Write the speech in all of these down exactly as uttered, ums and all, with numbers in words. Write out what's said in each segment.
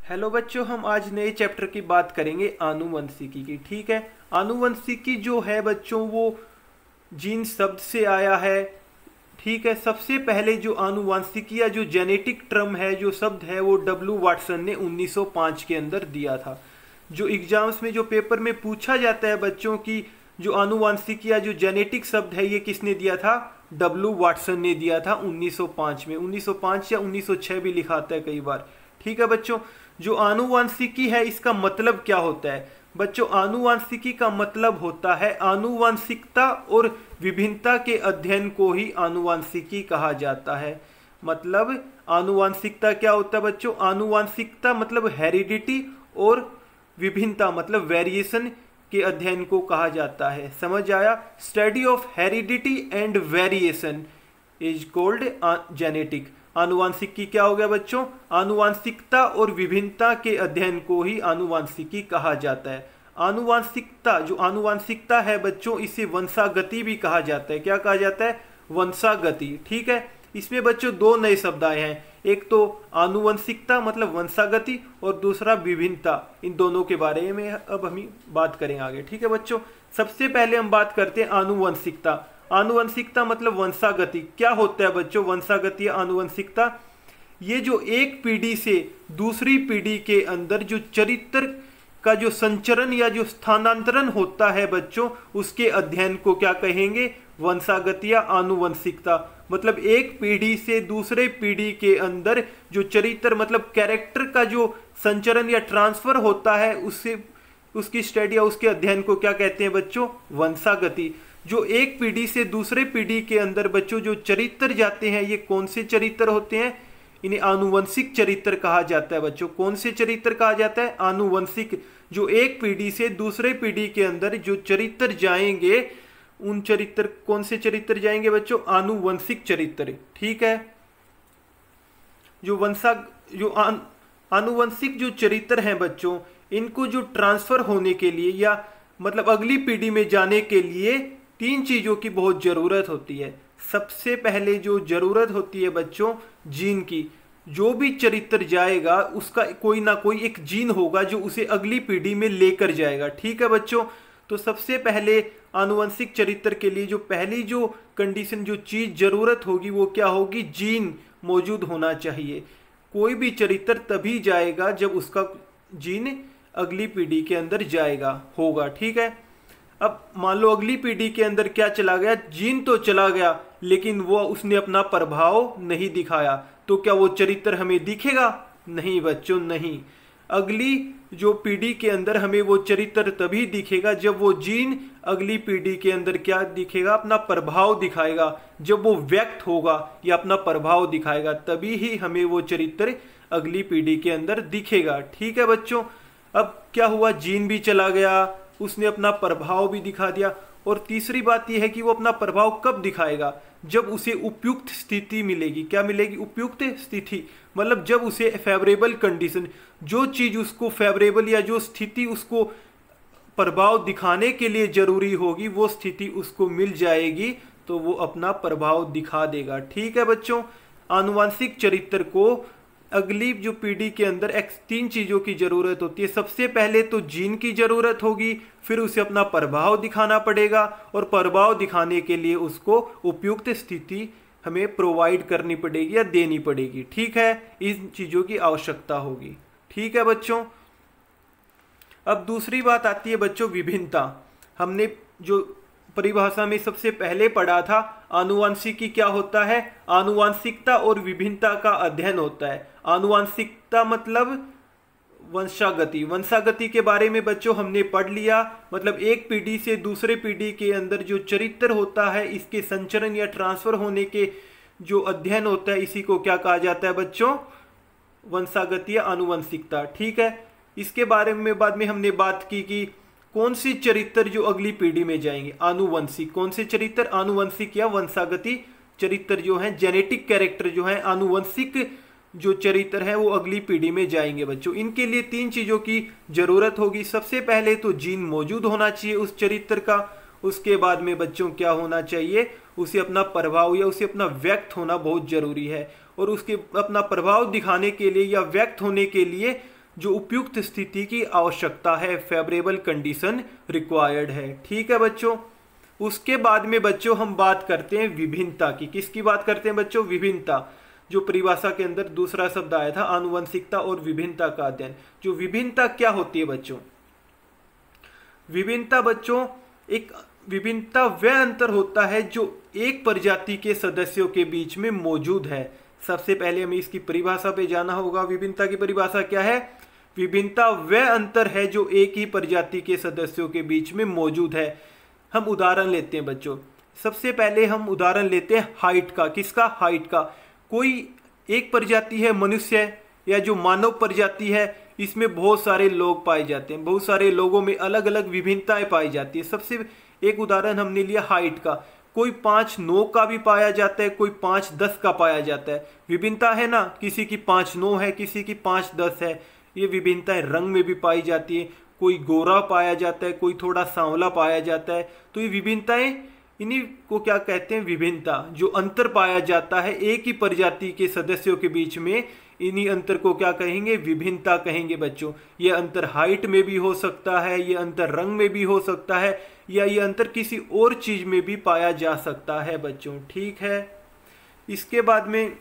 Hello बच्चों, हम आज नए चैप्टर की बात करेंगे आनुवंशिकी की। ठीक है, आनुवंशिकी जो है बच्चों वो जीन शब्द से आया है। ठीक है, सबसे पहले जो आनुवंशिकी या जो जेनेटिक टर्म है, जो शब्द है, वो डब्ल्यू वाटसन ने उन्नीस सौ पाँच के अंदर दिया था। जो एग्जाम्स में जो पेपर में पूछा जाता है बच्चों की जो आनुवंशिकी या जो जेनेटिक शब्द है, ये किसने दिया था? डब्ल्यू वाटसन ने दिया था उन्नीस सौ पाँच में। उन्नीस सौ पाँच या उन्नीस सौ छह भी लिखाता है कई बार। ठीक है बच्चों, जो आनुवंशिकी है इसका मतलब क्या होता है? बच्चों, आनुवंशिकी का मतलब होता है आनुवंशिकता और विभिन्नता के अध्ययन को ही आनुवंशिकी कहा जाता है। मतलब आनुवंशिकता क्या होता है बच्चों? आनुवंशिकता मतलब हेरिडिटी और विभिन्नता मतलब वेरिएशन के अध्ययन को कहा जाता है। समझ आया? Study of heredity and variation is called genetic. आनुवंशिकी क्या हो गया बच्चों? आनुवंशिकता और विभिन्नता के अध्ययन को ही आनुवंशिकी कहा जाता है। आनुवंशिकता जो आनुवंशिकता है बच्चों, इसे वंशागति भी कहा जाता है। क्या कहा जाता है? वंशागति। ठीक है, इसमें बच्चों दो नए शब्द आए हैं। एक तो आनुवंशिकता मतलब वंशागति और दूसरा विभिन्नता। इन दोनों के बारे में अब हम बात करेंगे आगे। ठीक है बच्चों, सबसे पहले हम बात करते हैं आनुवंशिकता। आनुवंशिकता मतलब वंशागति। क्या होता है बच्चों वंशागति या आनुवंशिकता? ये जो एक पीढ़ी से दूसरी पीढ़ी के अंदर जो चरित्र का जो संचरण या जो स्थानांतरण होता है बच्चों, उसके अध्ययन को क्या कहेंगे? वंशागति या आनुवंशिकता। मतलब एक पीढ़ी से दूसरे पीढ़ी के अंदर जो चरित्र मतलब कैरेक्टर का जो संचरण या ट्रांसफर होता है, उससे उसकी स्टडी या उसके अध्ययन को क्या कहते हैं बच्चों? वंशागति। जो एक पीढ़ी से दूसरे पीढ़ी के अंदर बच्चों जो चरित्र जाते हैं, ये कौन से चरित्र होते हैं? इन्हें आनुवंशिक चरित्र कहा जाता है बच्चों। कौन से चरित्र कहा जाता है? आनुवंशिक। जो एक पीढ़ी से दूसरे पीढ़ी के अंदर जो चरित्र जाएंगे, उन चरित्र कौन से चरित्र जाएंगे बच्चों? आनुवंशिक चरित्र। ठीक है, जो वंशा जो आन, आनुवंशिक जो चरित्र हैं बच्चों, इनको जो ट्रांसफर होने के लिए या मतलब अगली पीढ़ी में जाने के लिए तीन चीजों की बहुत जरूरत होती है। सबसे पहले जो जरूरत होती है बच्चों, जीन की। जो भी चरित्र जाएगा उसका कोई ना कोई एक जीन होगा जो उसे अगली पीढ़ी में लेकर जाएगा। ठीक है बच्चों, तो सबसे पहले आनुवंशिक चरित्र के लिए जो पहली जो कंडीशन जो चीज जरूरत होगी वो क्या होगी? जीन मौजूद होना चाहिए। कोई भी चरित्र तभी जाएगा जब उसका जीन अगली पीढ़ी के अंदर जाएगा होगा। ठीक है, अब मान लो अगली पीढ़ी के अंदर क्या चला गया? जीन तो चला गया, लेकिन वो उसने अपना प्रभाव नहीं दिखाया, तो क्या वो चरित्र हमें दिखेगा? नहीं बच्चों, नहीं। अगली जो पीढ़ी के अंदर हमें वो चरित्र तभी दिखेगा जब वो जीन अगली पीढ़ी के अंदर क्या दिखेगा? अपना प्रभाव दिखाएगा। जब वो व्यक्त होगा या अपना प्रभाव दिखाएगा, तभी ही हमें वो चरित्र अगली पीढ़ी के अंदर दिखेगा। ठीक है बच्चों, अब क्या हुआ? जीन भी चला गया, उसने अपना प्रभाव भी दिखा दिया। और तीसरी बात यह है कि वो अपना प्रभाव कब दिखाएगा? जब उसे उपयुक्त स्थिति मिलेगी। क्या मिलेगी? उपयुक्त स्थिति। मतलब जब उसे फेवरेबल कंडीशन, जो चीज उसको फेवरेबल या जो स्थिति उसको प्रभाव दिखाने के लिए जरूरी होगी, वो स्थिति उसको मिल जाएगी तो वो अपना प्रभाव दिखा देगा। ठीक है बच्चों, आनुवंशिक चरित्र को अगली जो पीढ़ी के अंदर एक तीन चीजों की जरूरत होती है। सबसे पहले तो जीन की जरूरत होगी, फिर उसे अपना प्रभाव दिखाना पड़ेगा और प्रभाव दिखाने के लिए उसको उपयुक्त स्थिति हमें प्रोवाइड करनी पड़ेगी या देनी पड़ेगी। ठीक है, इन चीजों की आवश्यकता होगी। ठीक है बच्चों, अब दूसरी बात आती है बच्चों विभिन्नता। हमने जो परिभाषा में सबसे पहले पढ़ा था, आनुवंशिकी क्या होता है? आनुवंशिकता और विभिन्नता का अध्ययन होता है। आनुवंशिकता मतलब वंशागति। वंशागति के बारे में बच्चों हमने पढ़ लिया। मतलब एक पीढ़ी से दूसरे पीढ़ी के अंदर जो चरित्र होता है, इसके संचरण या ट्रांसफर होने के जो अध्ययन होता है, इसी को क्या कहा जाता है बच्चों? वंशागति या आनुवंशिकता। ठीक है, इसके बारे में बाद में हमने बात की कि कौन सी चरित्र जो अगली पीढ़ी में जाएंगे? आनुवंशिक। कौन से चरित्र? आनुवंशिक या वंशागति चरित्र जो है, जेनेटिक कैरेक्टर जो है, आनुवंशिक जो चरित्र है वो अगली पीढ़ी में जाएंगे बच्चों। इनके लिए तीन चीजों की जरूरत होगी। सबसे पहले तो जीन मौजूद होना चाहिए उस चरित्र का। उसके बाद में बच्चों क्या होना चाहिए? उसे अपना प्रभाव या उसे अपना व्यक्त होना बहुत जरूरी है। और उसके अपना प्रभाव दिखाने के लिए या व्यक्त होने के लिए जो उपयुक्त स्थिति की आवश्यकता है, फेवरेबल कंडीशन रिक्वायर्ड है। ठीक है बच्चों। उसके बाद में बच्चों हम बात करते हैं विभिन्नता की। किसकी बात करते हैं बच्चों? विभिन्नता। जो परिभाषा के अंदर दूसरा शब्द आया था, आनुवंशिकता और विभिन्नता का अध्ययन। जो विभिन्नता क्या होती है बच्चों? विभिन्नता बच्चों, एक विभिन्नता वह अंतर होता है जो एक प्रजाति के सदस्यों के बीच में मौजूद है। सबसे पहले हमें इसकी परिभाषा पे जाना होगा। विभिन्नता की परिभाषा क्या है? विभिन्नता वह अंतर है जो एक ही प्रजाति के सदस्यों के बीच में मौजूद है। हम उदाहरण लेते हैं बच्चों। सबसे पहले हम उदाहरण लेते हैं हाइट का। किसका? हाइट का। कोई एक प्रजाति है मनुष्य या जो मानव प्रजाति है, इसमें बहुत सारे लोग पाए जाते हैं। बहुत सारे लोगों में अलग अलग विभिन्नताएं पाई जाती है। सबसे एक उदाहरण हमने लिया हाइट का। कोई पाँच नौ का भी पाया जाता है, कोई पाँच दस का पाया जाता है। विभिन्नता है ना, किसी की पाँच नौ है, किसी की पाँच दस है। ये विभिन्नताएं रंग में भी पाई जाती है। कोई गोरा पाया जाता है, कोई थोड़ा सांवला पाया जाता है। तो ये विभिन्नताएं, इन्हीं को क्या कहते हैं? विभिन्नता। जो अंतर पाया जाता है एक ही प्रजाति के सदस्यों के बीच में, इन्हीं अंतर को क्या कहेंगे? विभिन्नता कहेंगे बच्चों। ये अंतर हाइट में भी हो सकता है, ये अंतर रंग में भी हो सकता है, या ये अंतर किसी और चीज में भी पाया जा सकता है बच्चों। ठीक है। इसके बाद में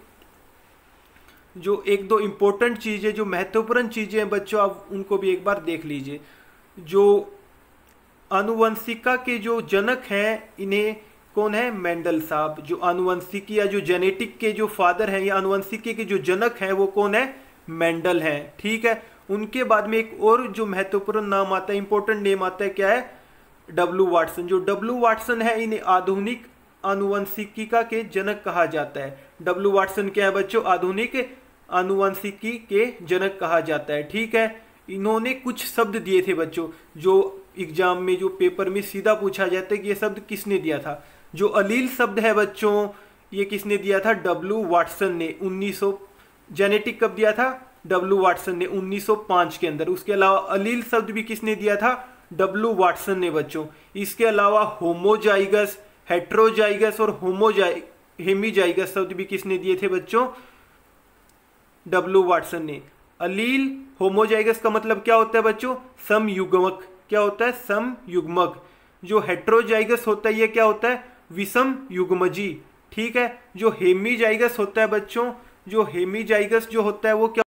जो एक दो इंपॉर्टेंट चीजें, जो महत्वपूर्ण चीजें हैं बच्चों, आप उनको भी एक बार देख लीजिए। जो आनुवंशिका के जो जनक हैं, इन्हें कौन है? मेंडल साहब। जो आनुवंशिकी या जो जेनेटिक के जो फादर हैं, या आनुवंशिकी के जो जनक हैं, वो कौन है? मेंडल हैं। ठीक है। उनके बाद में एक और जो महत्वपूर्ण नाम आता है, इंपॉर्टेंट नेम आता है, क्या है? W Watson. जो डब्ल्यू वाटसन है, इन्हें आधुनिक आनुवंशिकी के जनक कहा जाता है। डब्ल्यू वाटसन क्या है बच्चों? आधुनिक आनुवंशिकी के जनक कहा जाता है। ठीक है। इन्होंने कुछ शब्द दिए थे बच्चों, जो एग्जाम में, जो पेपर में सीधा पूछा जाता है कि ये शब्द किसने दिया था। जो अलील शब्द है बच्चों, ये किसने दिया था? डब्ल्यू वाटसन ने। उन्नीस सौ जेनेटिक कब दिया था? डब्ल्यू वाटसन ने उन्नीस सौ पाँच के अंदर। उसके अलावा अलील शब्द भी किसने दिया था? डब्ल्यू वाटसन ने बच्चों। इसके अलावा होमोजाइगस, हेट्रोजाइगस और होमोजाइ हेमीजाइगस शब्द भी किसने दिए थे बच्चों? डब्ल्यू वाटसन ने। अलील होमोजाइगस का मतलब क्या होता है बच्चों? समयुग्मक। क्या होता है? समयुग्मक। जो हेट्रोजाइगस होता है, ये क्या होता है? विषम युग्मजी। ठीक है। जो हेमीजाइगस होता है बच्चों, जो हेमीजाइगस जो होता है वो क्या